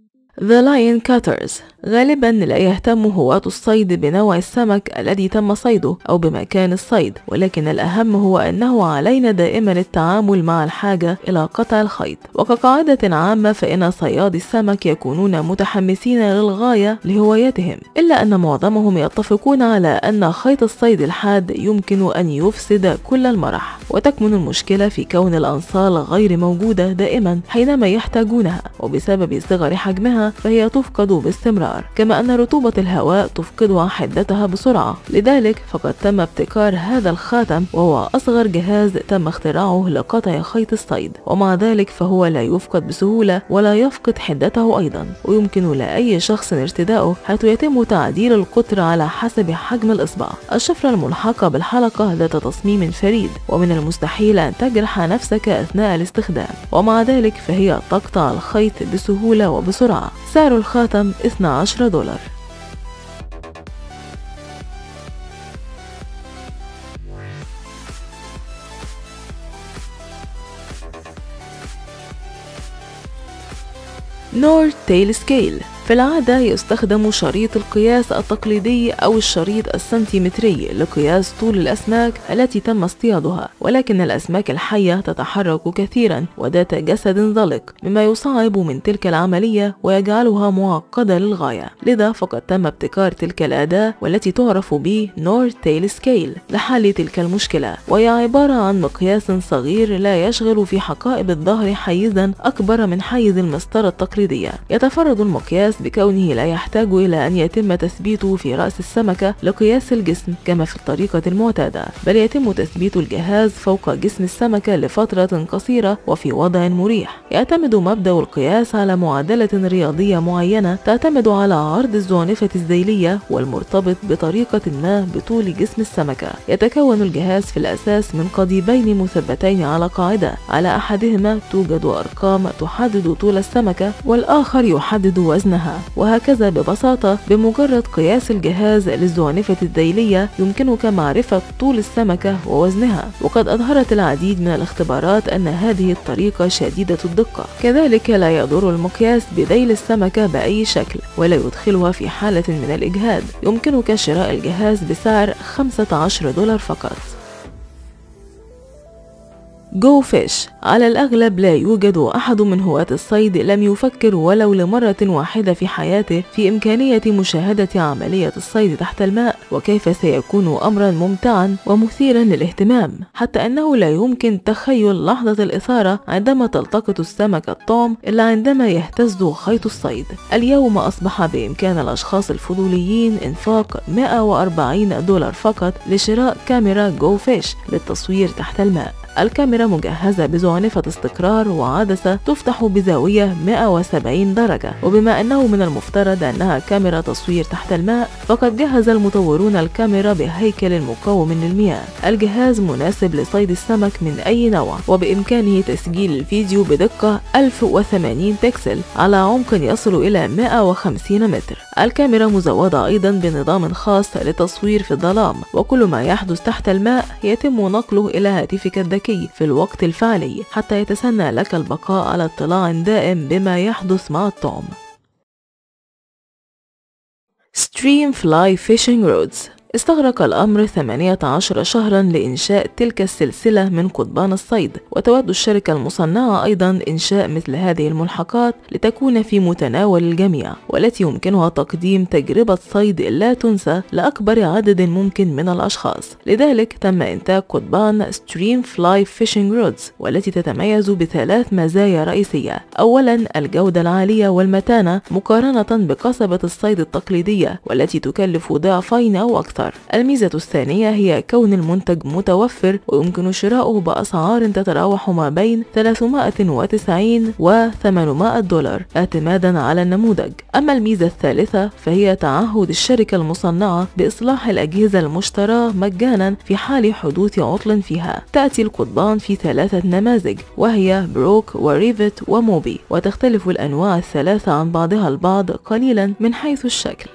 The Line Cutters غالبا لا يهتم هواة الصيد بنوع السمك الذي تم صيده أو بمكان الصيد، ولكن الأهم هو أنه علينا دائما التعامل مع الحاجة إلى قطع الخيط. وكقاعدة عامة فإن صيادي السمك يكونون متحمسين للغاية لهوايتهم، إلا أن معظمهم يتفقون على أن خيط الصيد الحاد يمكن أن يفسد كل المرح، وتكمن المشكلة في كون الأنصال غير موجودة دائما حينما يحتاجونها، وبسبب صغر حجمها فهي تفقد باستمرار، كما أن رطوبة الهواء تفقدها حدتها بسرعة. لذلك فقد تم ابتكار هذا الخاتم، وهو أصغر جهاز تم اختراعه لقطع خيط الصيد، ومع ذلك فهو لا يفقد بسهولة ولا يفقد حدته أيضا، ويمكن لأي شخص ارتداؤه، حيث يتم تعديل القطر على حسب حجم الإصبع. الشفرة الملحقة بالحلقة ذات تصميم فريد، ومن المستحيل أن تجرح نفسك أثناء الاستخدام، ومع ذلك فهي تقطع الخيط بسهولة وبسرعة. سعر الخاتم $12. نورث تيل سكيل. في العادة يستخدم شريط القياس التقليدي أو الشريط السنتيمتري لقياس طول الأسماك التي تم اصطيادها، ولكن الأسماك الحية تتحرك كثيرا وذات جسد ضلق، مما يصعب من تلك العملية ويجعلها معقدة للغاية. لذا فقد تم ابتكار تلك الأداة والتي تعرف ب نورث تيل سكيل لحل تلك المشكلة، وهي عبارة عن مقياس صغير لا يشغل في حقائب الظهر حيزا أكبر من حيز المسطرة التقليدية. يتفرد المقياس بكونه لا يحتاج إلى أن يتم تثبيته في رأس السمكة لقياس الجسم كما في الطريقة المعتادة، بل يتم تثبيت الجهاز فوق جسم السمكة لفترة قصيرة وفي وضع مريح. يعتمد مبدأ القياس على معادلة رياضية معينة تعتمد على عرض الزعنفة الذيلية والمرتبط بطريقة ما بطول جسم السمكة. يتكون الجهاز في الأساس من قضيبين مثبتين على قاعدة، على أحدهما توجد أرقام تحدد طول السمكة والآخر يحدد وزنها، وهكذا ببساطة بمجرد قياس الجهاز للزعنفة الذيلية يمكنك معرفة طول السمكة ووزنها. وقد أظهرت العديد من الاختبارات أن هذه الطريقة شديدة الدقة. كذلك لا يضر المقياس بذيل السمكة بأي شكل ولا يدخلها في حالة من الإجهاد. يمكنك شراء الجهاز بسعر $15 فقط. جو فيش. على الأغلب لا يوجد أحد من هواة الصيد لم يفكر ولو لمرة واحدة في حياته في إمكانية مشاهدة عملية الصيد تحت الماء، وكيف سيكون أمرا ممتعا ومثيرا للاهتمام، حتى أنه لا يمكن تخيل لحظة الإثارة عندما تلتقط السمك الطعم إلا عندما يهتز خيط الصيد. اليوم أصبح بإمكان الأشخاص الفضوليين إنفاق $140 فقط لشراء كاميرا جو فيش للتصوير تحت الماء. الكاميرا مجهزة بزعنفة استقرار وعدسة تفتح بزاوية 170 درجة، وبما أنه من المفترض أنها كاميرا تصوير تحت الماء فقد جهز المطورون الكاميرا بهيكل مقاوم للمياه. الجهاز مناسب لصيد السمك من أي نوع، وبإمكانه تسجيل الفيديو بدقة 1080 بكسل على عمق يصل إلى 150 متر. الكاميرا مزودة أيضا بنظام خاص للتصوير في الظلام، وكل ما يحدث تحت الماء يتم نقله إلى هاتفك الذكي في الوقت الفعلي حتى يتسنى لك البقاء على اطلاع دائم بما يحدث مع الطعم. Stream Fly Fishing Rods. استغرق الأمر 18 شهرا لإنشاء تلك السلسلة من قضبان الصيد، وتود الشركة المصنعة أيضا إنشاء مثل هذه الملحقات لتكون في متناول الجميع، والتي يمكنها تقديم تجربة صيد لا تنسى لأكبر عدد ممكن من الأشخاص. لذلك تم إنتاج قضبان Stream Fly Fishing Rods، والتي تتميز بثلاث مزايا رئيسية. أولا الجودة العالية والمتانة مقارنة بقصبة الصيد التقليدية والتي تكلف ضعفين أو أكثر. الميزة الثانية هي كون المنتج متوفر ويمكن شراؤه بأسعار تتراوح ما بين 390 و $800 اعتمادا على النموذج. أما الميزة الثالثة فهي تعهد الشركة المصنعة بإصلاح الأجهزة المشتراه مجانا في حال حدوث عطل فيها. تأتي القضبان في 3 نماذج، وهي بروك وريفت وموبي، وتختلف الأنواع الثلاثة عن بعضها البعض قليلا من حيث الشكل.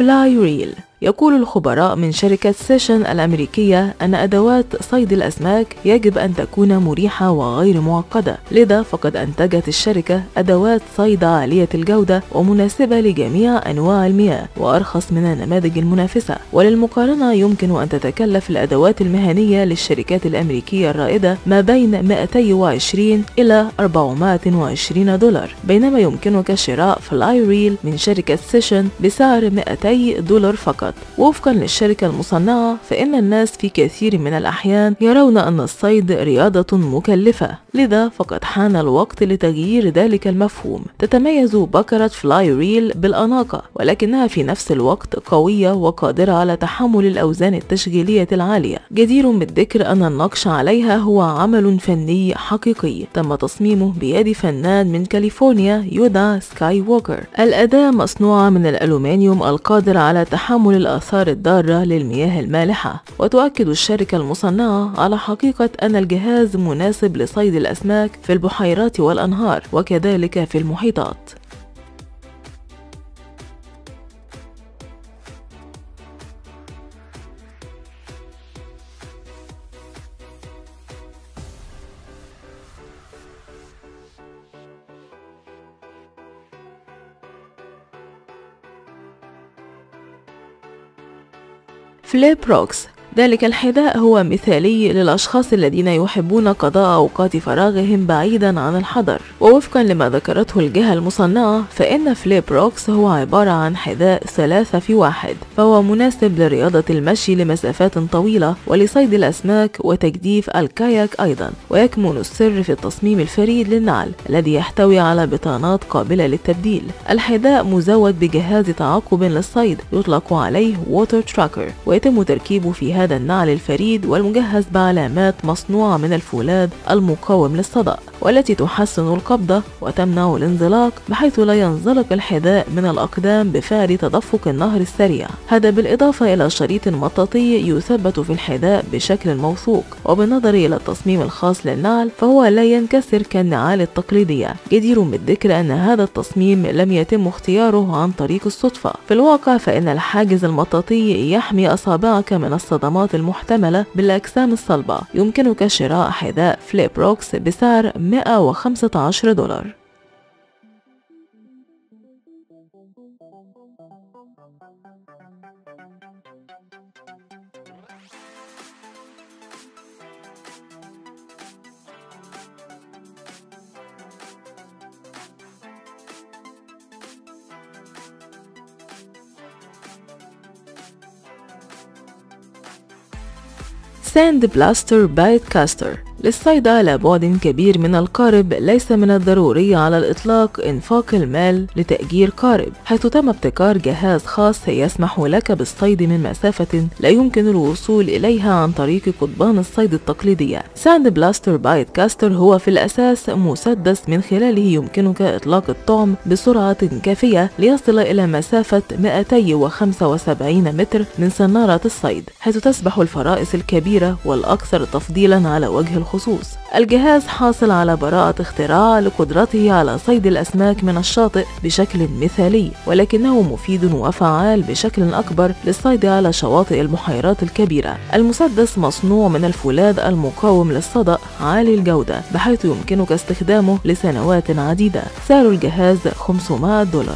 فلاي ريل. يقول الخبراء من شركة سيشن الأمريكية أن أدوات صيد الأسماك يجب أن تكون مريحة وغير معقدة، لذا فقد أنتجت الشركة أدوات صيد عالية الجودة ومناسبة لجميع أنواع المياه وأرخص من النماذج المنافسة. وللمقارنة يمكن أن تتكلف الأدوات المهنية للشركات الأمريكية الرائدة ما بين 220 إلى 420 دولار، بينما يمكنك شراء فلاي ريل من شركة سيشن بسعر 200 دولار فقط. وفقا للشركة المصنعة فإن الناس في كثير من الأحيان يرون أن الصيد رياضة مكلفة، لذا فقد حان الوقت لتغيير ذلك المفهوم. تتميز بكرة فلاي ريل بالأناقة، ولكنها في نفس الوقت قوية وقادرة على تحمل الأوزان التشغيلية العالية. جدير بالذكر أن النقش عليها هو عمل فني حقيقي تم تصميمه بيد فنان من كاليفورنيا يودا سكاي ووكر. الأداة مصنوعة من الألومنيوم القادر على تحمل الآثار الضارة للمياه المالحة. وتؤكد الشركة المصنعة على حقيقة أن الجهاز مناسب لصيد الأسماك في البحيرات والأنهار وكذلك في المحيطات. فليب روكس. ذلك الحذاء هو مثالي للأشخاص الذين يحبون قضاء أوقات فراغهم بعيدا عن الحضر. ووفقا لما ذكرته الجهة المصنعة فإن فليب روكس هو عبارة عن حذاء 3 في 1، فهو مناسب لرياضة المشي لمسافات طويلة ولصيد الأسماك وتجديف الكاياك أيضا. ويكمن السر في التصميم الفريد للنعل الذي يحتوي على بطانات قابلة للتبديل. الحذاء مزود بجهاز تعقب للصيد يطلق عليه ووتر تراكر، ويتم تركيبه في هذا النعل الفريد والمجهز بعلامات مصنوعة من الفولاذ المقاوم للصدأ، والتي تحسن القبضة وتمنع الانزلاق بحيث لا ينزلق الحذاء من الأقدام بفعل تدفق النهر السريع. هذا بالإضافة إلى شريط مطاطي يثبت في الحذاء بشكل موثوق. وبالنظر إلى التصميم الخاص للنعل فهو لا ينكسر كالنعال التقليدية. جدير بالذكر أن هذا التصميم لم يتم اختياره عن طريق الصدفة. في الواقع فإن الحاجز المطاطي يحمي أصابعك من الصدمات المحتملة بالأجسام الصلبة. يمكنك شراء حذاء فليب روكس بسعر 115 دولار. ساند بلاستر بايت كاستر. للصيد على بعد كبير من القارب ليس من الضروري على الإطلاق إنفاق المال لتأجير قارب، حيث تم ابتكار جهاز خاص يسمح لك بالصيد من مسافة لا يمكن الوصول إليها عن طريق قضبان الصيد التقليدية. ساند بلاستر بايت كاستر هو في الأساس مسدس من خلاله يمكنك إطلاق الطعم بسرعة كافية ليصل إلى مسافة 275 متر من سنارة الصيد، حيث تسبح الفرائس الكبيرة والأكثر تفضيلا على وجه الخصوص. الجهاز حاصل على براءة اختراع لقدرته على صيد الأسماك من الشاطئ بشكل مثالي، ولكنه مفيد وفعال بشكل أكبر للصيد على شواطئ البحيرات الكبيرة. المسدس مصنوع من الفولاذ المقاوم للصدأ عالي الجودة بحيث يمكنك استخدامه لسنوات عديدة. سعر الجهاز 500 دولار.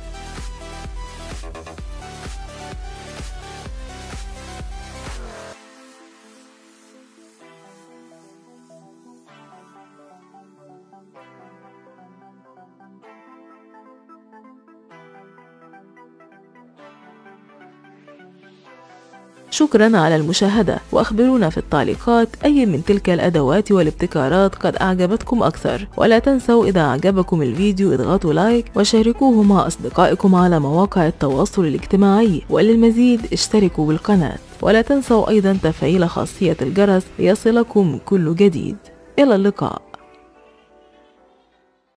شكرا على المشاهدة، وأخبرونا في التعليقات أي من تلك الأدوات والابتكارات قد أعجبتكم أكثر. ولا تنسوا إذا أعجبكم الفيديو اضغطوا لايك وشاركوه مع أصدقائكم على مواقع التواصل الاجتماعي، وللمزيد اشتركوا بالقناة. ولا تنسوا أيضا تفعيل خاصية الجرس ليصلكم كل جديد. إلى اللقاء.